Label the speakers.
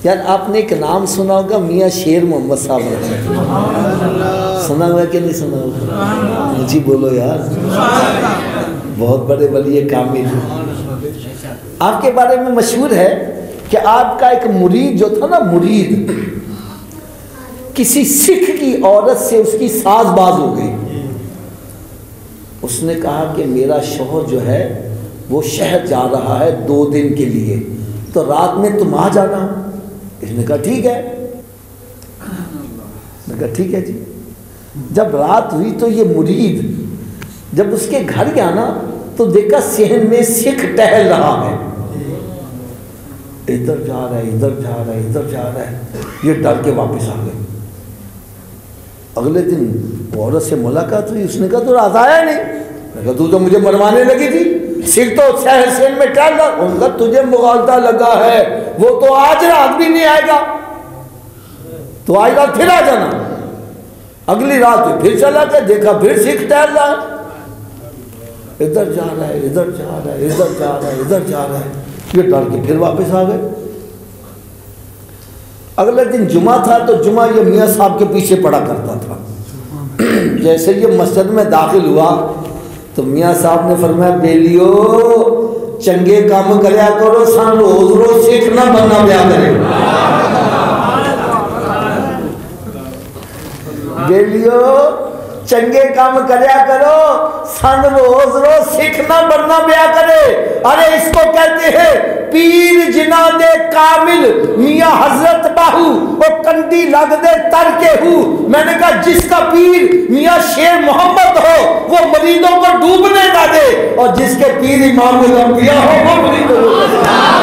Speaker 1: यार आपने एक नाम सुना होगा, मियाँ शेर मोहम्मद साहब ने, सुना हुआ कि नहीं सुना होगा? मुझे बोलो यार, बहुत बड़े वली कामिल। आपके बारे में मशहूर है कि आपका एक मुरीद जो था ना, मुरीद किसी सिख की औरत से उसकी साजबाज हो गई। उसने कहा कि मेरा शौहर जो है वो शहर जा रहा है 2 दिन के लिए, तो रात में तुम आ जाना। इसने कहा ठीक है। मैंने कहा ठीक है जी। जब रात हुई तो ये मुरीद जब उसके घर गया ना, तो देखा सहन में सिख टहल रहा है, इधर जा रहा है, इधर जा रहा है, इधर जा रहा है। ये डर के वापस आ गए। अगले दिन औरत से मुलाकात हुई, उसने कहा तो रात आया नहीं। मैंने कहा तू तो मुझे मरवाने लगी थी, सिख तो शहर सेन में टहल रहा। उनका तुझे मुगालता लगा है, वो तो आज रात भी नहीं आएगा, तो आज रात फिर आ जाना। अगली रात फिर चला गया, देखा फिर सिख टहल रहा है, इधर जा रहा है, इधर जा रहा है, इधर जा रहा है, इधर जा रहा है। ये डर के फिर वापस आ गए। अगले दिन जुमा था, तो जुमा ये मियाँ साहब के पीछे पड़ा करता था। जैसे ये मस्जिद में दाखिल हुआ तो मियाँ साहब ने फरमाया, बेलियो चंगे काम करया करो, सान रोज रोज सिख ना बनना ब्याह करे। बेलियो चंगे काम करया करो, सन रोज रोज सिख ना बनना ब्याह करे। अरे इसको कहते हैं पीर जिना दे कामिल मियाँ हजरत बाहू, वो कंडी लग दे तर के हूँ। मैंने कहा जिसका पीर मियाँ शेर मोहम्मद हो वो मरीजों को डूबने ना दे, और जिसके पीर इमाम अल अंबिया हो वो मरीजों को